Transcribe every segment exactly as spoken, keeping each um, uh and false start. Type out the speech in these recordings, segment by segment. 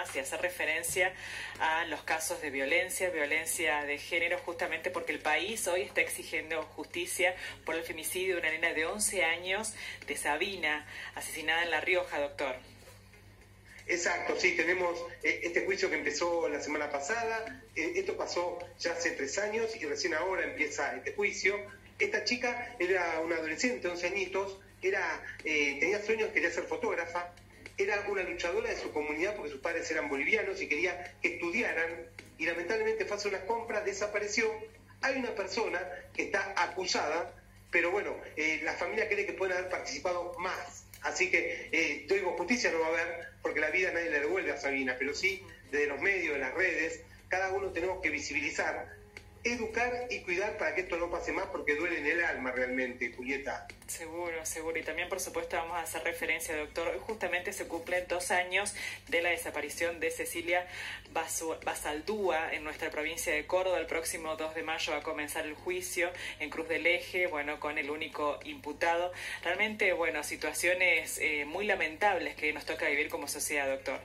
más y hacer referencia a los casos de violencia, violencia de género, justamente porque el país hoy está exigiendo justicia por el femicidio de una nena de once años de Sabina, asesinada en La Rioja, doctor. Exacto, sí, tenemos eh, este juicio que empezó la semana pasada, eh, esto pasó ya hace tres años y recién ahora empieza este juicio. Esta chica era una adolescente, once añitos, era, eh, tenía sueños, quería ser fotógrafa, era una luchadora de su comunidad porque sus padres eran bolivianos y quería que estudiaran, y lamentablemente fue a hacer unas compras, desapareció. Hay una persona que está acusada, pero bueno, eh, la familia cree que pueden haber participado más. Así que, eh, yo digo, justicia no va a haber, porque la vida nadie le devuelve a Sabina, pero sí, desde los medios, de las redes, cada uno tenemos que visibilizar, educar y cuidar para que esto no pase más, porque duele en el alma realmente, Julieta. Seguro, seguro. Y también, por supuesto, vamos a hacer referencia, doctor. Hoy justamente se cumplen dos años de la desaparición de Cecilia Basaldúa en nuestra provincia de Córdoba. El próximo dos de mayo va a comenzar el juicio en Cruz del Eje, bueno, con el único imputado. Realmente, bueno, situaciones eh, muy lamentables que nos toca vivir como sociedad, doctor.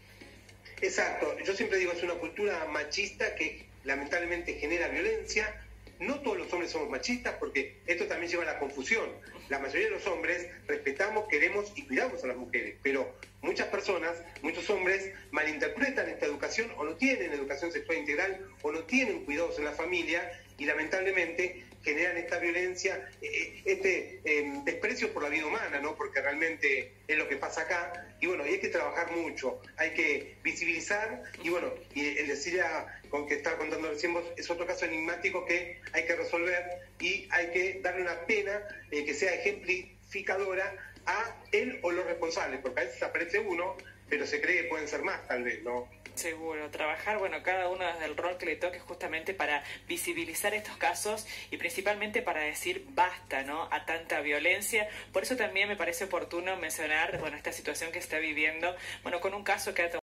Exacto. Yo siempre digo, es una cultura machista que lamentablemente genera violencia. No todos los hombres somos machistas, porque esto también lleva a la confusión. La mayoría de los hombres respetamos, queremos y cuidamos a las mujeres, pero muchas personas, muchos hombres malinterpretan esta educación, o no tienen educación sexual integral, o no tienen cuidados en la familia, y lamentablemente generan esta violencia, este eh, desprecio por la vida humana, ¿no? Porque realmente es lo que pasa acá. Y bueno, y hay que trabajar mucho, hay que visibilizar, y bueno, y el decir a, con que estaba contando recién vos, es otro caso enigmático que hay que resolver, y hay que darle una pena eh, que sea ejemplificadora a él o los responsables, porque a veces aparece uno, pero se cree que pueden ser más, tal vez, ¿no? Seguro, trabajar, bueno, cada uno desde el rol que le toque, justamente para visibilizar estos casos y principalmente para decir basta, ¿no?, a tanta violencia. Por eso también me parece oportuno mencionar, bueno, esta situación que está viviendo, bueno, con un caso que ha